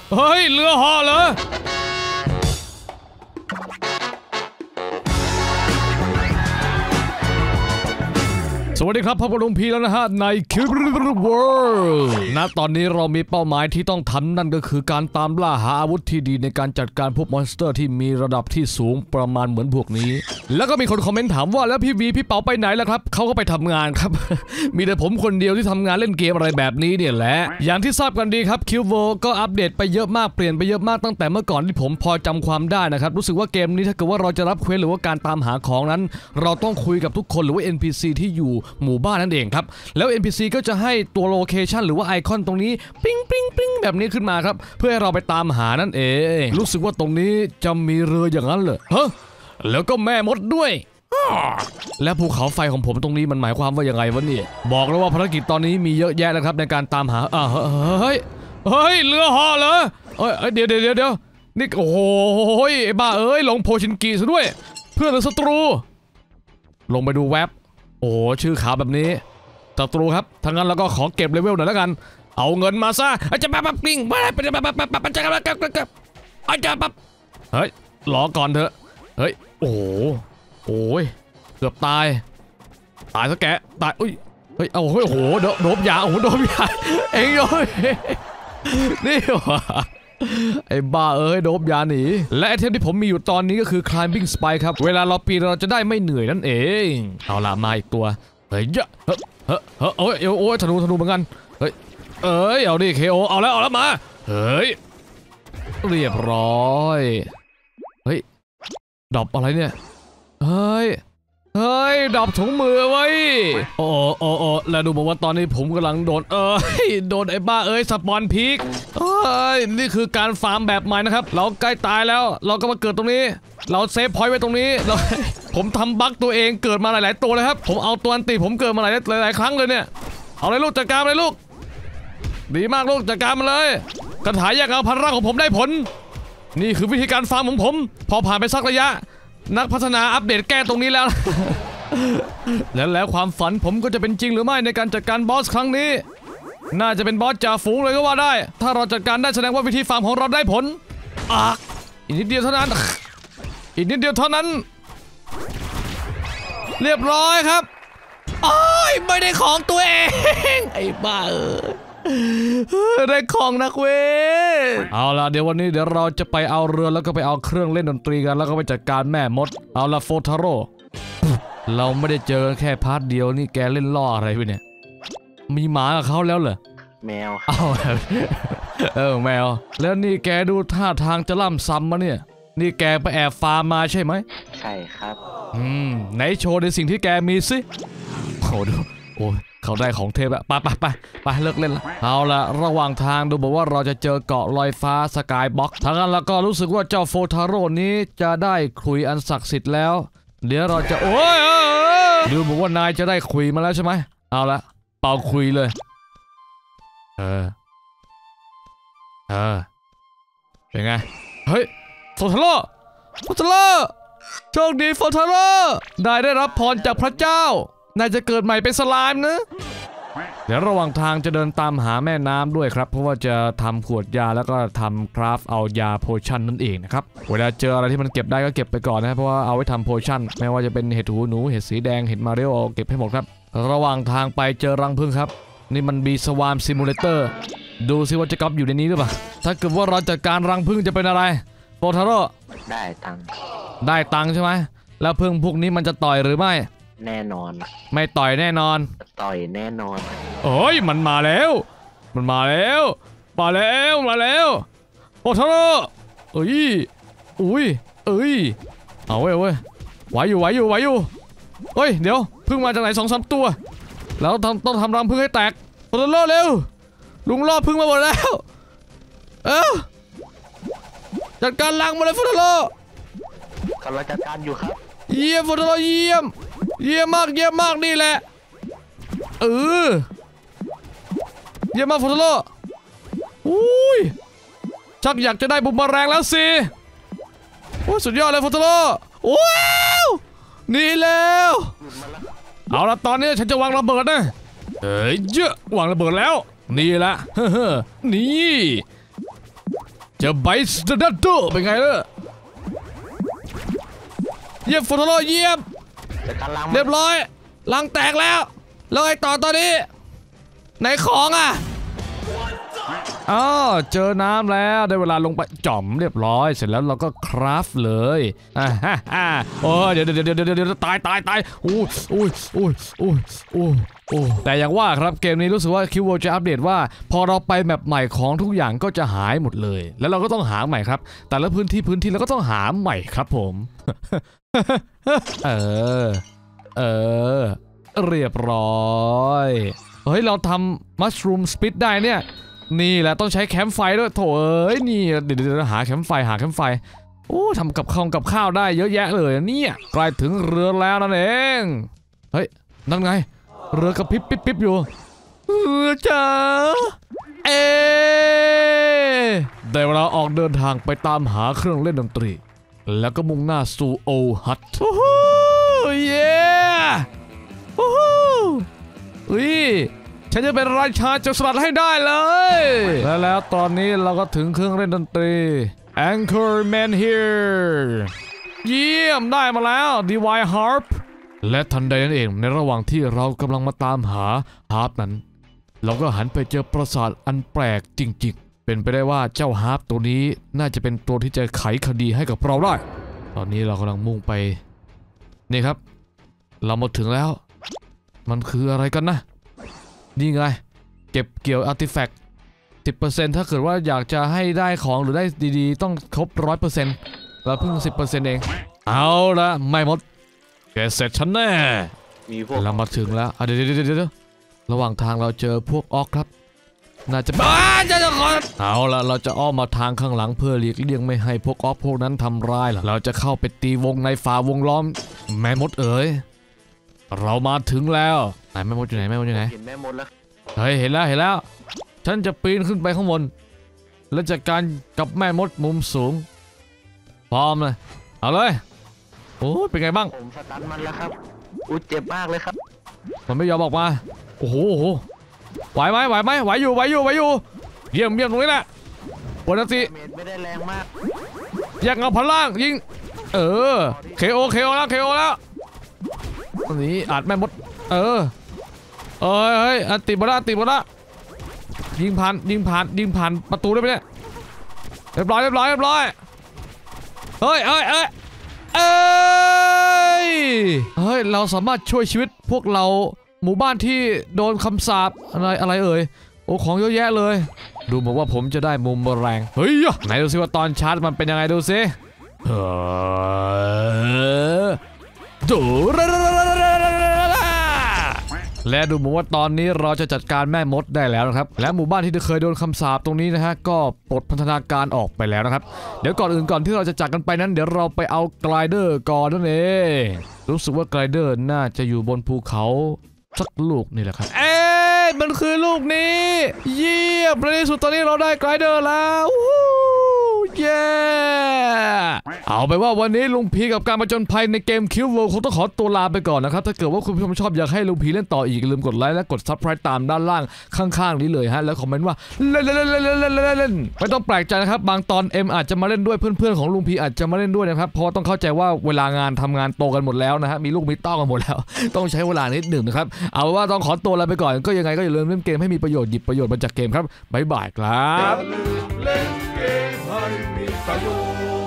เฮ้ยเรือห่อเหรอสวัสดีครับพบกับลุงพีแล้วนะฮะใน Cube World ณตอนนี้เรามีเป้าหมายที่ต้องทำนั่นก็คือการตามล่าหาอาวุธที่ดีในการจัดการพวกมอนสเตอร์ที่มีระดับที่สูงประมาณเหมือนพวกนี้แล้วก็มีคนคอมเมนต์ถามว่าแล้วพี่วีพี่เปาไปไหนล่ะครับเขาก็ไปทำงานครับ มีแต่ผมคนเดียวที่ทำงานเล่นเกมอะไรแบบนี้เนี่ยแหละอย่างที่ทราบกันดีครับ Cube World ก็อัปเดตไปเยอะมากเปลี่ยนไปเยอะมากตั้งแต่เมื่อก่อนที่ผมพอจำความได้นะครับรู้สึกว่าเกมนี้ถ้าเกิดว่าเราจะรับเควสหรือว่าการตามหาของนั้นเราต้องคุยกับทุกคนหรือว่า NPC ที่อยู่หมู่บ้านนั่นเองครับแล้ว NPC ก็จะให้ตัวโลเคชันหรือว่าไอคอนตรงนี้ปิ้งปิ้งปิ้งแบบนี้ขึ้นมาครับเพื่อให้เราไปตามหานั่นเองรู้สึกว่าตรงนี้จะมีเรืออย่างนั้นเหรอฮะแล้วก็แม่มดด้วยและภูเขาไฟของผมตรงนี้มันหมายความว่ายังไงวะเนี่ยบอกแล้วว่าภารกิจตอนนี้มีเยอะแยะแล้วครับในการตามหาเฮ้ยเรือห่อเหรอเดี๋ยวนี่โอ้โหไอ้บ้าเอ้ยลงโพชินกิซะด้วยเพื่อนหรือศัตรูลงไปดูแว็บโอ้ชื่อขาวแบบนี้ศัตรูครับทั้งนั้นแล้วก็ขอเก็บเลเวลหน่อยแล้วกันเอาเงินมาซะจะปั๊บกลิ้งไปเฮ้ยรอก่อนเถอะเฮ้ยโอ้ยเกือบตายซะแกตายอุ้ยเฮ้ยเอาโอ้โหโดบยาโอ้โหโดบยาเอ็งโอ้ยนี่วะไอ้บ้าเอ้ยโดบยาหนีและไอเทมที่ผมมีอยู่ตอนนี้ก็คือ climbing spike ครับเวลาเราปีนเราจะได้ไม่เหนื่อยนั่นเองเอาล่ะมาอีกตัวเฮ้ยโอ้ยธนูเหมือนกันเฮ้ยเอาดิเคโอเอาแล้วมาเฮ้ยเรียบร้อยเฮ้ยดรอปอะไรเนี่ยเฮ้ยดรอปถุงมือไว้โอ้แล้วดูบอกว่าตอนนี้ผมกำลังโดนโดนไอ้บ้าสปอนพีกนี่คือการฟาร์มแบบใหม่นะครับเราใกล้ตายแล้วเราก็มาเกิดตรงนี้เราเซฟพอยต์ไว้ตรงนี้ผมทำบั๊กตัวเองเกิดมาหลายๆตัวเลยครับผมเอาตัวอันตีผมเกิดมาหลายครั้งเลยเนี่ยเอาเลยลูกจัดการเลยลูกดีมากลูกจัดการมาเลยกระถายแยกเอาพันร่างของผมได้ผลนี่คือวิธีการฟาร์มของผมพอผ่านไปสักระยะนักพัฒนาอัปเดตแก้ตรงนี้แล้ว แล้วความฝันผมก็จะเป็นจริงหรือไม่ในการจัดการบอสครั้งนี้น่าจะเป็นบอสจ่าฝูงเลยก็ว่าได้ถ้าเราจัดการได้แสดงว่าวิธีฟาร์มของเราได้ผลอีกนิดเดียวเท่านั้นเรียบร้อยครับไม่ได้ของตัวเองไอ้บ้าได้ของนักเว้ยเอาล่ะเดี๋ยววันนี้เราจะไปเอาเรือแล้วก็ไปเอาเครื่องเล่นดนตรีกันแล้วก็ไปจัดการแม่มดเอาล่ะโฟทาโร่เราไม่ได้เจอแค่พาร์ทเดียวนี่แกเล่นล่ออะไรไปเนี่ยมีหมากับเขาแล้วเหรอแมวแมวแล้วนี่แกดูท่าทางจะล่ำซ้ำมาเนี่ยนี่แกไปแอบฟาร์มมาใช่ไหมใช่ครับไหนโชว์ในสิ่งที่แกมีสิโอ้ดูโอ้เขาได้ของเทพแล้วไปเลิกเล่นละเอาละระหว่างทางดูบอกว่าเราจะเจอเกาะลอยฟ้าสกายบ็อกซ์ทั้งนั้นแล้วก็รู้สึกว่าเจ้าโฟทาโร่นี้จะได้คุยอันศักดิ์สิทธิ์แล้วเดี๋ยวเราจะดูบอกว่านายจะได้คุยมาแล้วใช่ไหมเอาละเป่าคุยเลยเป็นไงเฮ้ยโฟทาโร่โชคดีโฟทาโร่ได้รับพรจากพระเจ้านายจะเกิดใหม่เป็นสไลม์นะเดี๋ยวระหว่างทางจะเดินตามหาแม่น้ำด้วยครับเพราะว่าจะทำขวดยาแล้วก็ทำคราฟเอายาโพชั่นนั่นเองนะครับเวลาเจออะไรที่มันเก็บได้ก็เก็บไปก่อนนะเพราะว่าเอาไว้ทำโพชั่นไม่ว่าจะเป็นเห็ดหูหนูเห็ดสีแดงเห็ดมาเรียวเก็บให้หมดครับระหว่างทางไปเจอรังผึ้งครับนี่มันบีสวามซิมูเลเตอร์ดูซิว่าจะก๊อปอยู่ในนี้หรือเปล่าถ้าเกิดว่าเราจัดการรังผึ้งจะเป็นอะไรโฟทาโร่ได้ตังค์ใช่ไหมแล้วผึ้งพวกนี้มันจะต่อยหรือไม่แน่นอนไม่ต่อยแน่นอนต่อยแน่นอนโอ้ยมันมาแล้วโฟทาโร่เอาเว้ยไหวอยู่เฮ้ยเดี๋ยวพึ่งมาจากไหน2-3ตัวแล้วต้องทำรังพึ่งให้แตกโฟทาโร่เร็วลุงรอบพึ่งมาหมดแล้วจัดการรังมาเลยโฟทาโร่กำลังจัดการอยู่ครับเยี่ยมโฟทาโร่เยี่ยมมากนี่แหละเยี่ยมมากโฟทาโร่อุ้ยชักอยากจะได้บุมมาแรงแล้วสิโอ้สุดยอดเลยโฟทาโร่ว้าวนี่แล้วเอาละตอนนี้ฉันจะวางระเบิดนะวางระเบิดแล้วนี่ละนี่เจอไบส์เดอะโดเป็นไงล่ะเยี่ยมโฟโตโลเยี่ยมจัดการลังเรียบร้อยลังแตกแล้วแล้วไงต่อตอนนี้ไหนของอ่ะอ๋อเจอน้ำแล้วได้เวลาลงไปจ่อมเรียบร้อยเสร็จแล้วเราก็คราฟเลยโอ้เดี๋ยวตายอู้แต่อย่างว่าครับเกมนี้รู้สึกว่าคิวโวจะอัปเดตว่าพอเราไปแมปใหม่ของทุกอย่างก็จะหายหมดเลยแล้วเราก็ต้องหาใหม่ครับแต่ละพื้นที่เราก็ต้องหาใหม่ครับผม เรียบร้อยเฮ้ยเราทำมัชรูมสปิดได้เนี่ยนี่แหละต้องใช้แคมป์ไฟด้วยโถเอ้ยนี่เดี๋ยวหาแคมป์ไฟโอ้ทำกับข้าวได้เยอะแยะเลยเนี่ยใกล้ถึงเรือแล้วนั่นเองเฮ้ยนั่นไงเรือกระพริบอยู่จ้าได้เวลาออกเดินทางไปตามหาเครื่องเล่นดนตรีแล้วก็มุ่งหน้าสู่โอฮัทโอ้โหเย้โอ้โหฉันจะเป็นราชาโจรสลัดให้ได้เลยและแล้วตอนนี้เราก็ถึงเครื่องเล่นดนตรี Anchorman here เยี่ยมได้มาแล้ว Divine Harp และทันใดนั้นเองในระหว่างที่เรากำลังมาตามหาฮาร์ปนั้นเราก็หันไปเจอปราสาทอันแปลกจริงๆเป็นไปได้ว่าเจ้าฮาร์ปตัวนี้น่าจะเป็นตัวที่จะไขคดีให้กับเราได้ตอนนี้เรากำลังมุ่งไปนี่ครับเรามาถึงแล้วมันคืออะไรกันนะนี่ไงเก็บเกี่ยวอาร์ติแฟกต์ 10% ถ้าเกิดว่าอยากจะให้ได้ของหรือได้ดีๆต้องครบ 100% เราเพิ่ง 10% เองเอาละไม่หมดแกเสร็จฉันแน่มีพวกเรามาถึงแล้วเดี๋ยวระหว่างทางเราเจอพวกออกครับน่าจะเอาละเราจะอ้อมมาทางข้างหลังเพื่อหลีกเลี่ยงไม่ให้พวกออกพวกนั้นทำร้ายเราจะเข้าไปตีวงในฝ่าวงล้อมแม่มดเอ๋ยเรามาถึงแล้วไหนแม่มดอยู่ไหนเห็นแม่มดแล้วเฮ้ยเห็นแล้วฉันจะปีนขึ้นไปข้างบนแล้วจัดการกับแม่มดมุมสูงพร้อมเลยเอาเลยโอ้เป็นไงบ้างผมสตันมันแล้วครับเจ็บมากเลยครับมันไม่ยอมออกมาโอ้โหไหวไหมไหวอยู่เยี่ยมตรงนี้แหละปกติไม่ได้แรงมากแยกเงาพันล่างยิงเคโอแล้วตอนนี้อาจแม่มดเฮ้ยติดมาละยิงผ่านประตูได้ไหมเนี่ยเรียบร้อยเฮ้ยเราสามารถช่วยชีวิตพวกเราหมู่บ้านที่โดนคำสาปอะไรเอ่ยโอ้ของเยอะแยะเลยดูเหมือนว่าผมจะได้มุมแรงเฮ้ยไหนดูซิว่าตอนชาร์จมันเป็นยังไงดูซิดูและดูเหมือนว่าตอนนี้เราจะจัดการแม่มดได้แล้วนะครับและหมู่บ้านที่เคยโดนคำสาปตรงนี้นะฮะก็ปลดพันธนาการออกไปแล้วนะครับเดี๋ยวก่อนที่เราจะจากกันไปนั้นเดี๋ยวเราไปเอาไกลเดอร์ก่อนนั่นเองรู้สึกว่าไกลเดอร์น่าจะอยู่บนภูเขาสักลูกนี่แหละครับมันคือลูกนี้เยี่ยมในที่สุดตอนนี้เราได้ไกลเดอร์แล้วเย้เอาไปว่าวันนี้ลุงพีกับการมาจนภัยในเกมคิวเวิลด์คงต้องขอตัวลาไปก่อนนะครับถ้าเกิดว่าคุณผู้ชมชอบอยากให้ลุงพีเล่นต่ออีกลืมกดไลค์และกดซับสไครป์ตามด้านล่างข้างๆนี้เลยฮะแล้วคอมเมนต์ว่าเล่นไม่ต้องแปลกใจนะครับบางตอนเอ็มอาจจะมาเล่นด้วยเพื่อนๆของลุงพีอาจจะมาเล่นด้วยนะครับเพราะต้องเข้าใจว่าเวลางานทำงานโตกันหมดแล้วนะฮะมีลูกมีเต้ากันหมดแล้วต้องใช้เวลานิดหนึ่งนะครับเอาว่าต้องขอตัวลาไปก่อนก็ยังไงก็อย่าลืมเล่นเกมให้มีประโยชน์หยิบประโยชน์มาจากเกมครับบ๊ายบายครับเล่นเกมให้มีประโยชน์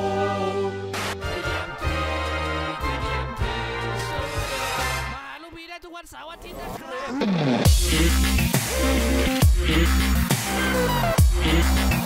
มาลูกพีได้ทุกวันเสาร์อาทิตย์นะครับ